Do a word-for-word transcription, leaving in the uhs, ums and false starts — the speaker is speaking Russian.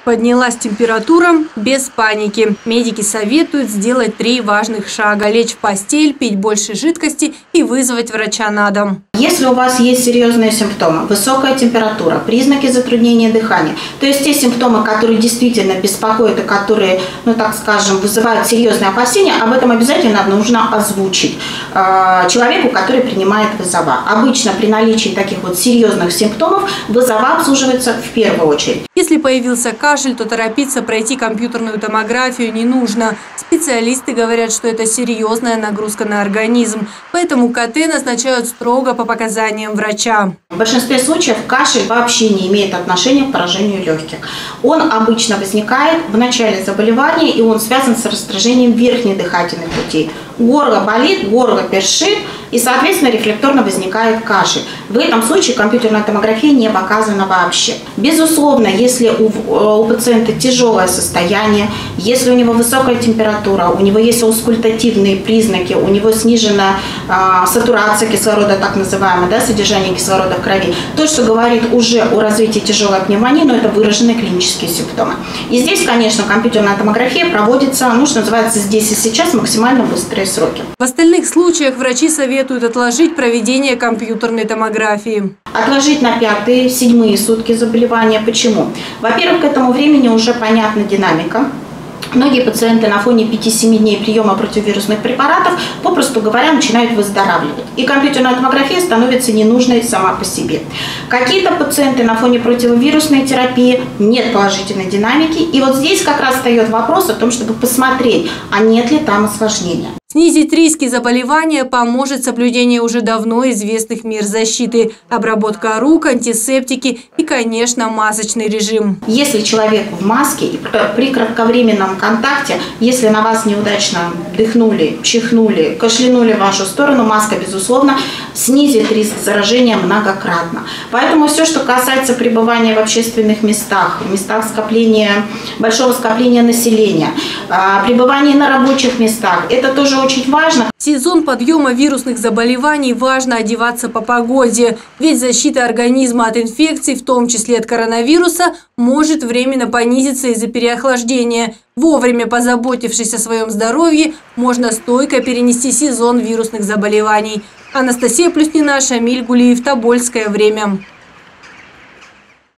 Поднялась температура – без паники. Медики советуют сделать три важных шага: лечь в постель, пить больше жидкости и вызвать врача на дом. Если у вас есть серьезные симптомы, высокая температура, признаки затруднения дихания, то есть те симптомы, которые действительно беспокоят и которые, ну так скажем, вызывают серьезные опасения, об этом обязательно нужно озвучить э, человеку, который принимает вызова. Обычно при наличии таких вот серьезных симптомов вызова обслуживается в первую очередь. Если появился кашель, то торопиться пройти компьютерную томографию не нужно. Специалисты говорят, что это серьезная нагрузка на организм, поэтому КТ назначают строго по показаниям врача. В большинстве случаев кашель вообще не имеет отношения к поражению легких. Он обычно возникает в начале заболевания, и он связан с раздражением верхних дыхательных путей. Горло болит, горло першит, и, соответственно, рефлекторно возникает кашель. В этом случае компьютерная томография не показана вообще. Безусловно, если у, у пациента тяжелое состояние, если у него высокая температура, у него есть аускультативные признаки, у него снижена э, сатурация кислорода, так называемая, да, содержание кислорода в крови, то, что говорит уже о развитии тяжелой пневмонии, но это выраженные клинические симптомы. И здесь, конечно, компьютерная томография проводится, ну, что называется, здесь и сейчас максимально быстрые сроки. В остальных случаях врачи советуют отложить проведение компьютерной томографии. Отложить на пятые, седьмые сутки заболевания. Почему? Во-первых, к этому времени уже понятна динамика. Многие пациенты на фоне пяти-семи дней приема противовирусных препаратов, попросту говоря, начинают выздоравливать. И компьютерная томография становится ненужной сама по себе. Какие-то пациенты на фоне противовирусной терапии нет положительной динамики. И вот здесь как раз встает вопрос о том, чтобы посмотреть, а нет ли там осложнения. Снизить риски заболевания поможет соблюдение уже давно известных мер защиты, обработка рук, антисептики и, конечно, масочный режим. Если человек в маске и при кратковременном контакте, если на вас неудачно дыхнули, чихнули, кашлянули в вашу сторону, маска, безусловно, снизит риск заражения многократно. Поэтому все, что касается пребывания в общественных местах, в местах скопления, большого скопления населения, пребывания на рабочих местах, это тоже очень важно. В сезон подъема вирусных заболеваний важно одеваться по погоде, ведь защита организма от инфекций, в том числе от коронавируса, может временно понизиться из-за переохлаждения. Вовремя позаботившись о своем здоровье, можно стойко перенести сезон вирусных заболеваний. Анастасия Плюснина, Шамиль Гулиев, Тобольское время.